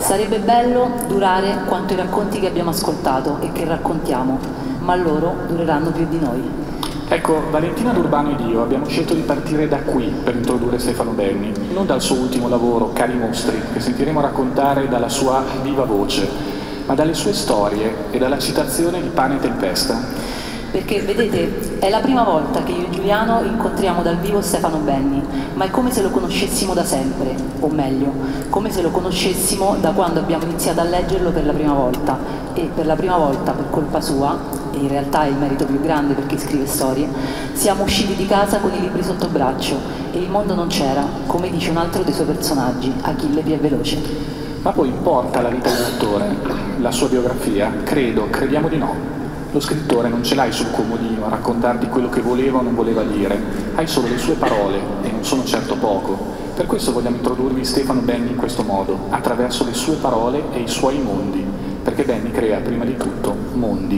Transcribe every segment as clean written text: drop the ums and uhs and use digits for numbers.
Sarebbe bello durare quanto i racconti che abbiamo ascoltato e che raccontiamo, ma loro dureranno più di noi. Ecco, Valentina D'Urbano ed io abbiamo scelto di partire da qui per introdurre Stefano Benni, non dal suo ultimo lavoro, Cari Mostri, che sentiremo raccontare dalla sua viva voce, ma dalle sue storie e dalla citazione di Pane e Tempesta. Perché, vedete, è la prima volta che io e Giuliano incontriamo dal vivo Stefano Benni, ma è come se lo conoscessimo da sempre, o meglio, come se lo conoscessimo da quando abbiamo iniziato a leggerlo per la prima volta, e per la prima volta, per colpa sua, e in realtà è il merito più grande perché scrive storie, siamo usciti di casa con i libri sotto braccio e il mondo non c'era, come dice un altro dei suoi personaggi, Achille più è veloce. Ma poi importa la vita dell'autore, la sua biografia? Crediamo di no. Lo scrittore non ce l'hai sul comodino a raccontarti quello che voleva o non voleva dire, hai solo le sue parole e non sono certo poco. Per questo vogliamo introdurvi Stefano Benni in questo modo, attraverso le sue parole e i suoi mondi, perché Benni crea prima di tutto mondi.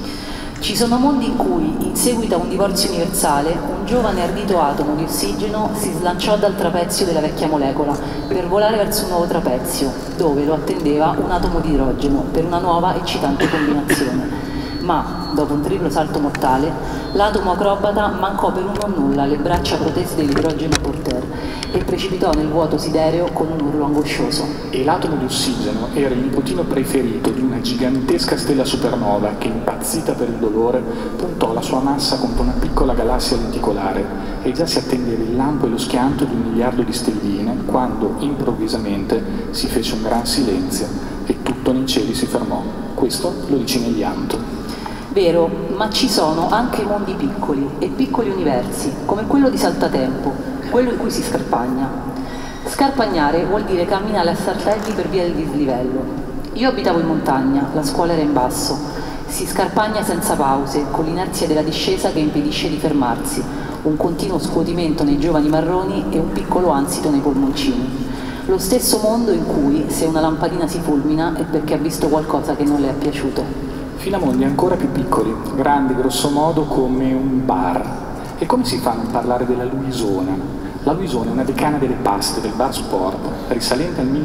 Ci sono mondi in cui, in seguito a un divorzio universale, un giovane ardito atomo di ossigeno si slanciò dal trapezio della vecchia molecola per volare verso un nuovo trapezio, dove lo attendeva un atomo di idrogeno per una nuova eccitante combinazione. Ma, dopo un triplo salto mortale, l'atomo acrobata mancò per un non nulla le braccia protese dell'idrogeno porter e precipitò nel vuoto sidereo con un urlo angoscioso. E l'atomo di ossigeno era il nipotino preferito di una gigantesca stella supernova che, impazzita per il dolore, puntò la sua massa contro una piccola galassia lenticolare e già si attendeva il lampo e lo schianto di 1 miliardo di stelline quando, improvvisamente, si fece un gran silenzio e tutto nei cieli si fermò. Questo lo dice Nelianto. Vero, ma ci sono anche mondi piccoli e piccoli universi, come quello di Saltatempo, quello in cui si scarpagna. Scarpagnare vuol dire camminare a saltelli per via del dislivello. Io abitavo in montagna, la scuola era in basso. Si scarpagna senza pause, con l'inerzia della discesa che impedisce di fermarsi, un continuo scuotimento nei giovani marroni e un piccolo ansito nei polmoncini. Lo stesso mondo in cui, se una lampadina si fulmina, è perché ha visto qualcosa che non le è piaciuto. Fino a mondi ancora più piccoli, grandi grosso modo come un bar. E come si fa a non parlare della Luisona? La Luisona è una decana delle paste del bar sport, risalente al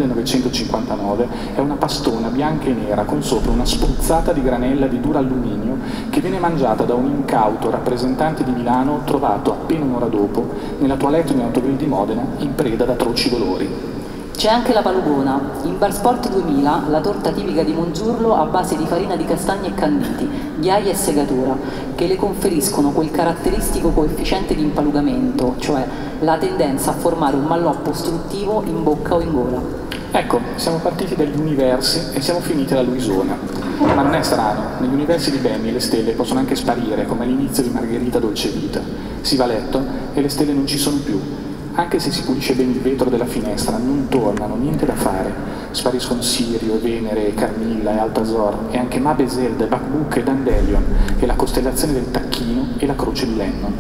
1959, è una pastona bianca e nera con sopra una spruzzata di granella di duralluminio che viene mangiata da un incauto rappresentante di Milano trovato appena un'ora dopo nella toilette di un autogrill di Modena in preda ad atroci dolori. C'è anche la palugona. In Bar Sport 2000, la torta tipica di Mongiurlo a base di farina di castagne e canditi, ghiaia e segatura, che le conferiscono quel caratteristico coefficiente di impalugamento, cioè la tendenza a formare un malloppo ostruttivo in bocca o in gola. Ecco, siamo partiti dagli universi e siamo finiti alla Luisona. Ma non è strano, negli universi di Benni le stelle possono anche sparire, come all'inizio di Margherita Dolcevita. Si va a letto e le stelle non ci sono più. Anche se si pulisce bene il vetro della finestra, non tornano, niente da fare. Spariscono Sirio, Venere, Carmilla e Altazor, e anche Mab e Zelda, Bacbuc e Dandelion, e la costellazione del Tacchino e la croce di Lennon.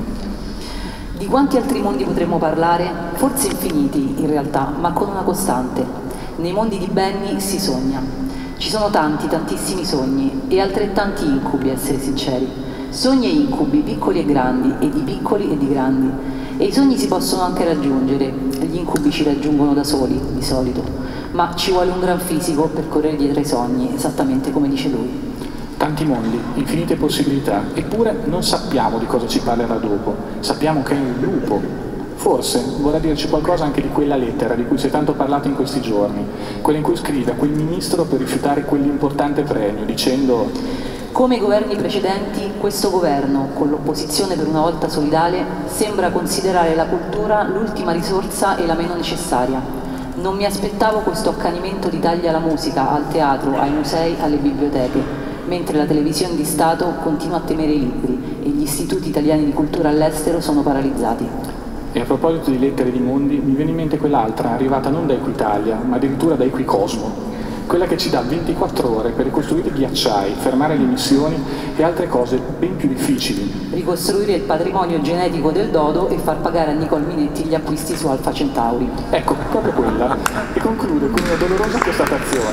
Di quanti altri mondi potremmo parlare? Forse infiniti, in realtà, ma con una costante. Nei mondi di Benni si sogna. Ci sono tanti, tantissimi sogni, e altrettanti incubi, a essere sinceri. Sogni e incubi, piccoli e grandi, e di piccoli e di grandi. E i sogni si possono anche raggiungere, gli incubi ci raggiungono da soli, di solito, ma ci vuole un gran fisico per correre dietro ai sogni, esattamente come dice lui. Tanti mondi, infinite possibilità, eppure non sappiamo di cosa ci parlerà dopo, sappiamo che è un lupo. Forse vorrà dirci qualcosa anche di quella lettera di cui si è tanto parlato in questi giorni, quella in cui scrive a quel ministro per rifiutare quell'importante premio, dicendo: come i governi precedenti, questo governo, con l'opposizione per una volta solidale, sembra considerare la cultura l'ultima risorsa e la meno necessaria. Non mi aspettavo questo accanimento di tagli alla musica, al teatro, ai musei, alle biblioteche, mentre la televisione di Stato continua a temere i libri e gli istituti italiani di cultura all'estero sono paralizzati. E a proposito di lettere di mondi, mi viene in mente quell'altra, arrivata non da Equitalia, ma addirittura da Equicosmo. Quella che ci dà 24 ore per ricostruire i ghiacciai, fermare le emissioni e altre cose ben più difficili. Ricostruire il patrimonio genetico del dodo e far pagare a Nicole Minetti gli acquisti su Alfa Centauri. Ecco, proprio quella. E conclude con una dolorosa constatazione.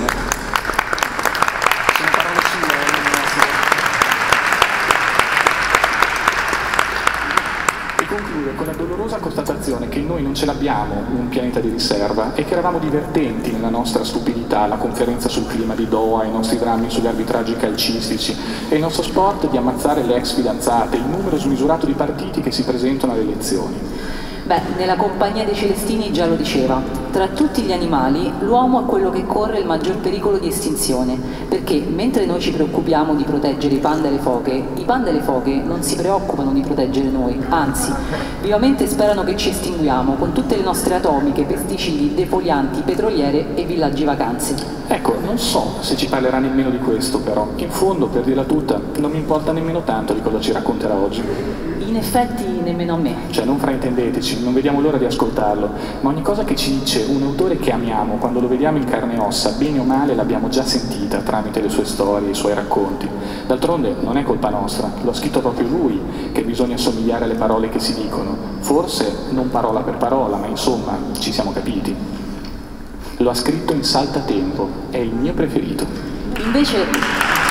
Sono parole sue, e conclude con la dolorosa constatazione che noi non ce l'abbiamo un pianeta di riserva e che eravamo divertenti nella nostra stupidità, la conferenza sul clima di Doha, i nostri drammi sugli arbitraggi calcistici e il nostro sport di ammazzare le ex fidanzate, il numero smisurato di partiti che si presentano alle elezioni. Beh, nella compagnia dei Celestini già lo diceva, tra tutti gli animali l'uomo è quello che corre il maggior pericolo di estinzione, perché mentre noi ci preoccupiamo di proteggere i panda e le foche, i panda e le foche non si preoccupano di proteggere noi, anzi, vivamente sperano che ci estinguiamo con tutte le nostre atomiche, pesticidi, defolianti, petroliere e villaggi vacanze. Ecco, non so se ci parlerà nemmeno di questo però, in fondo, per dirla tutta, non mi importa nemmeno tanto di cosa ci racconterà oggi. In effetti nemmeno a me. Cioè, non fraintendeteci, non vediamo l'ora di ascoltarlo, ma ogni cosa che ci dice un autore che amiamo, quando lo vediamo in carne e ossa, bene o male, l'abbiamo già sentita tramite le sue storie, i suoi racconti. D'altronde non è colpa nostra, lo ha scritto proprio lui, che bisogna somigliare alle parole che si dicono. Forse non parola per parola, ma insomma, ci siamo capiti. Lo ha scritto in saltatempo, è il mio preferito. Invece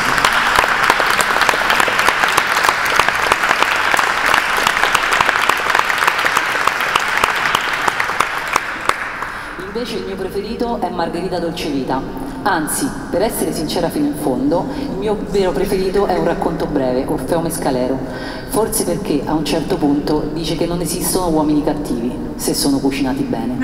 il mio preferito è Margherita Dolcevita. Anzi, per essere sincera fino in fondo, il mio vero preferito è un racconto breve, Orfeo Mescalero. Forse perché a un certo punto dice che non esistono uomini cattivi, se sono cucinati bene.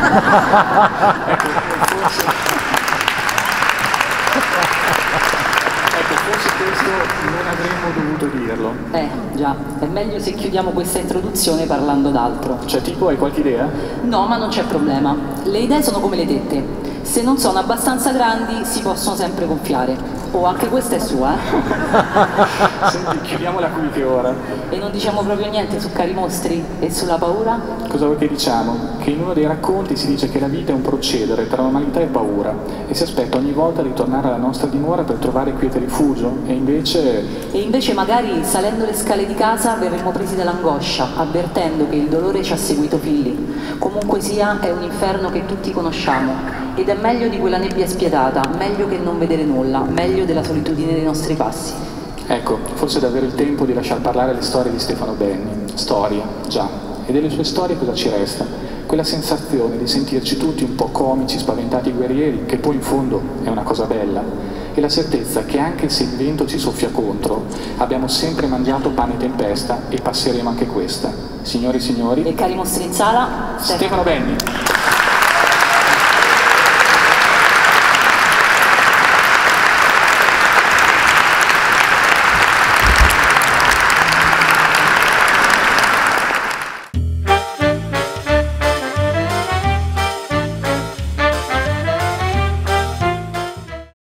Forse questo non avremmo dovuto dirlo. Già, è meglio se chiudiamo questa introduzione parlando d'altro. Cioè, tipo, hai qualche idea? No, ma non c'è problema. Le idee sono come le tette. Se non sono abbastanza grandi, si possono sempre gonfiare. Oh, anche questa è sua, Senti, chiudiamola qui che ora. E non diciamo proprio niente su cari mostri e sulla paura? Cosa vuoi che diciamo? Che in uno dei racconti si dice che la vita è un procedere tra normalità e paura e si aspetta ogni volta di tornare alla nostra dimora per trovare quiete rifugio e invece magari salendo le scale di casa verremo presi dall'angoscia, avvertendo che il dolore ci ha seguito fin lì. Comunque sia, è un inferno che tutti conosciamo ed è meglio di quella nebbia spietata, meglio che non vedere nulla, meglio della solitudine dei nostri passi. Ecco, forse è davvero il tempo di lasciar parlare le storie di Stefano Benni. Storie, già. E delle sue storie cosa ci resta? Quella sensazione di sentirci tutti un po' comici, spaventati guerrieri, che poi in fondo è una cosa bella. E la certezza che anche se il vento ci soffia contro, abbiamo sempre mangiato pane e tempesta e passeremo anche questa. Signori e signori... E cari mostri in sala... Stefano Benni!